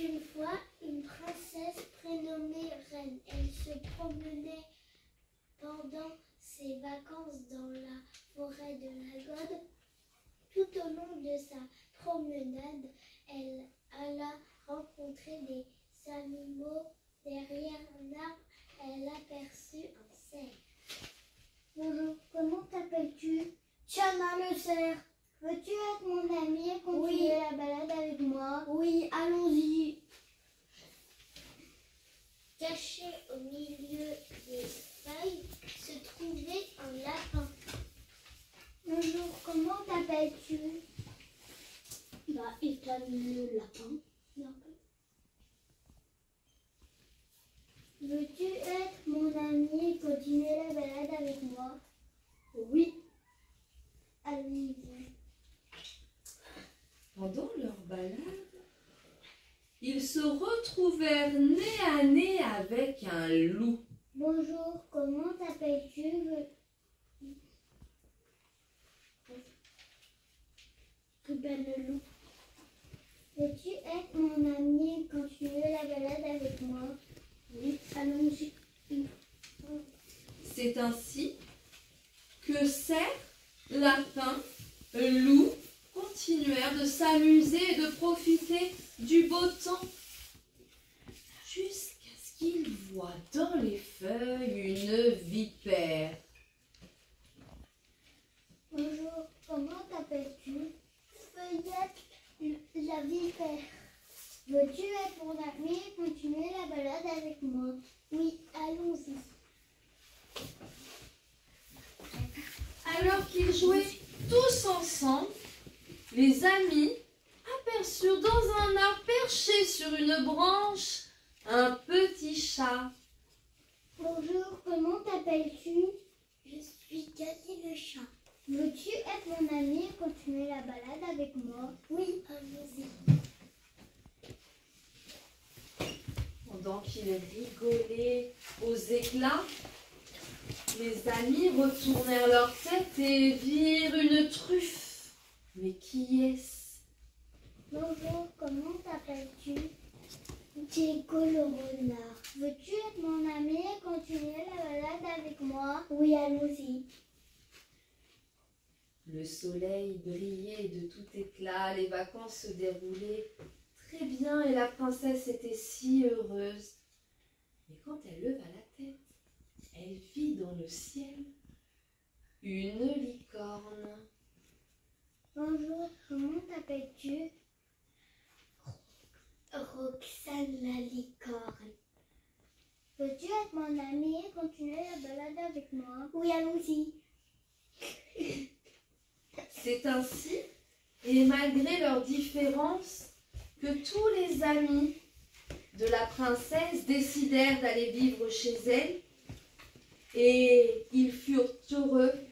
une fois une princesse prénommée Reine. Elle se promenait pendant ses vacances dans la forêt de la Gode. Tout au long de sa promenade, elle alla rencontrer des animaux. Derrière un arbre, elle aperçut un cerf. Bonjour, comment t'appelles-tu? Chana le cerf. Veux-tu être mon ami et continuer la balade avec moi? Oui, allons-y. Caché au milieu des feuilles se trouvait un lapin. Bonjour, comment t'appelles-tu? Ethan le lapin. Veux-tu être mon ami et continuer la balade avec moi? Oui. Allez-y. Pendant leur balade, ils se retrouvèrent nez à nez avec un loup. Bonjour, comment t'appelles-tu? Ruben le loup. Veux-tu être mon ami et continuer la balade avec moi? Oui, allons-y. C'est ainsi que cerf, lapin, loup continuèrent de s'amuser et de profiter du beau temps jusqu'à ce qu'ils voient dans les feuilles une vipère. Bonjour, comment t'appelles-tu? Feuillette la vipère. Veux-tu être mon ami et continuer la balade avec moi? Oui, allons-y. Alors qu'ils jouaient tous ensemble, les amis aperçurent dans un arbre perché sur une branche un petit chat. Bonjour, comment t'appelles-tu? Je suis Gali le chat. Veux-tu être mon ami et continuer la balade avec moi? Oui, allons-y. Pendant qu'ils rigolaient aux éclats, les amis retournèrent leur tête et virent une truffe. Mais qui est-ce? Bonjour, comment t'appelles-tu? Diego le renard. Veux-tu être mon ami et continuer la balade avec moi? Oui, allons-y. Le soleil brillait de tout éclat, les vacances se déroulaient très bien et la princesse était si heureuse. Mais quand elle leva la tête, elle vit dans le ciel une licorne. Bonjour, comment t'appelles-tu? Roxane la licorne. Veux-tu être mon ami et continuer la balade avec moi? Oui, allons-y. C'est ainsi, et malgré leurs différences, que tous les amis de la princesse décidèrent d'aller vivre chez elle, et ils furent heureux